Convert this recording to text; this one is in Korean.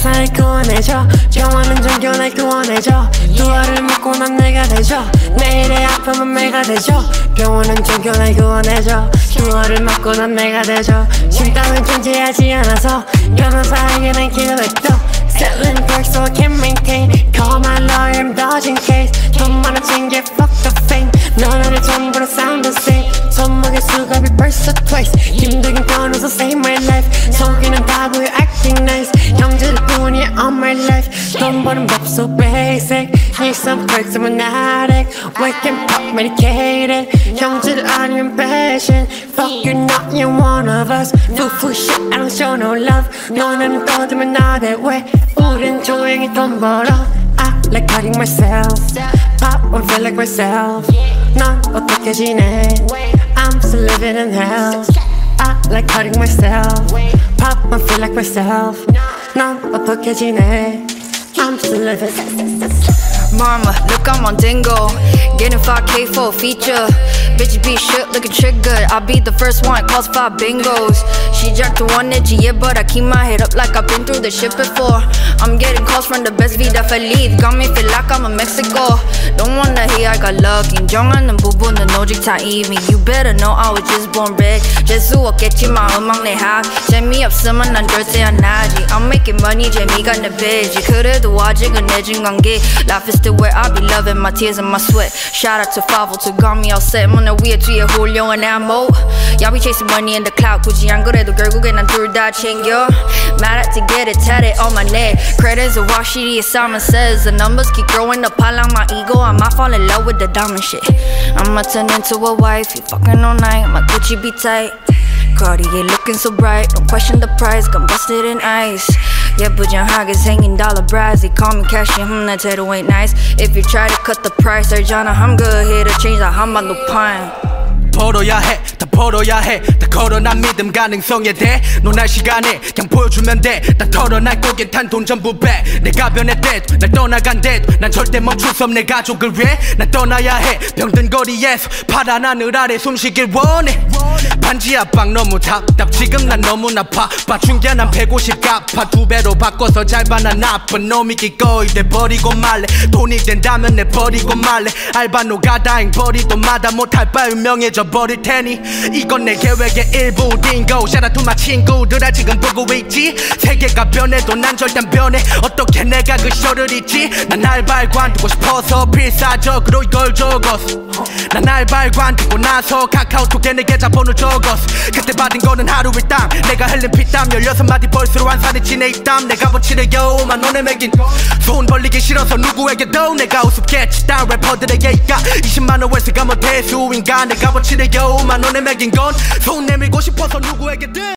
가사를 구원해줘. 병원은 종교 날 구원해줘. 두알을 먹고 난 내가 되죠. 내일의 아픔은 내가 되죠. 병원은 종교 날 구원해줘. 두알을 먹고 난 내가 되죠. 심 따윈 존재하지 않아서 변호사에게는 기도했죠. Selling perks so I can maintain. Call my lawyer, I'm dodging case. 돈 많아 챙겨 fuck the fame. 너네들 전부 다 sound the same. 손목에 수갑이 벌써 twice. 힘들긴 변호사 save my life. 속이는 다 보여 acting nice. 형제들 뿐이야 on my life. 돈 버는 법 so basic. Need some perks I'm an addict. Wake and pop medicated. 형제들 아니면 passion. Fuck you not you're one of us. Foo shit I don't show no love. 너네는 떠들면 나 대왜 우린 조용히 돈 벌어. I like cutting myself. Pop and feel like myself. 넌 어떻게 지내? I'm still living in hell. I like cutting myself. Pop and feel like myself. 넌 어떻게 지내? I'm still living. Mama, look I'm on Dingo. Getting 5K for a feature. Bitches be shook, looking triggered. I'll be the first one, calls 5 bingos. She jacked to 1 yeah, but I keep my head up like I've been through this shit before. I'm getting calls from the best vida feliz. Got me feel like I'm in Mexico. Don't wanna hear I got lucky. 인정하는 부분은 오직 다 이미. You better know I was just born red. 재수 없겠지만 음악 내 합. 재미없으면 난 절대 안 하지. I'm making money, 재미가 내 배지. 그래도 아직은 내진 관계. Life is still where I be loving my tears and my sweat. Shout out to 502, got me all set. 문화 위에 뒤에 훌륭한 ammo. Y'all be chasing money in the cloud. 굳이 안 그래도 결국엔 난 둘 다 챙겨. Mad at to get it tatted on my neck. Credits are wash shitty as Simon says. The numbers keep growing up, I like my ego. I might fall in love with the diamond shit. I'ma turn into a wife. You fucking all night, my Gucci be tight. Cartier looking so bright. Don't question the price, got busted in ice. 예쁘장하게 생긴 dollar bras. They call me cashier, 내 태도 ain't nice. If you try to cut the price, 알잖아 I'm good here to change that 한반도 pine. 벌어야 해, 다 벌어야 해. 다 걸어 난 믿음 가능성에 대. 논할 시간에 그냥 보여주면 돼. 다 털어날 거긴 탄 돈 전부 배. 내가 변했대도 날 떠나간대도 난 절대 멈출 수 없네 가족을 위해. 난 떠나야 해 병든 거리에서 파란 하늘 아래 숨쉬길 원해. 반지 압박 너무 답답 지금 난 너무나 바빠. 중계 난 150 갚아 2배로 바꿔서 잘 봐 난 나쁜 놈이 기꺼이 돼버리고 말래. 돈이 된다면 내 버리고 말래. 알바 노가다행 버리도 마다 못할 바 유명해져 버릴 테니 이건 내 계획의 일부 딩고. Shout out to my 친구들아 지금 보고 있지. 세계가 변해도 난 절대 안 변해. 어떻게 내가 그 쇼를 잊지. 난 알바를 관두고 싶어서 필사적으로 이걸 적었어. 난 알바를 관두고 나서 카카오톡에 내 계좌번호 적었어. 그때 받은 거는 하루 일당. 내가 흘린 피땀 16마디 벌스로 한산이 지내 입담. 내가 버치를 겨우 5만원에 매긴 손 벌리기 싫어서 누구에게도 내가 우습겠지. 딴 래퍼들에게 이까 20만원 월세가 뭐 대수인가. 내가 버치를 겨우 5만원에 매긴 건 손 내밀고 싶어서 누구에게든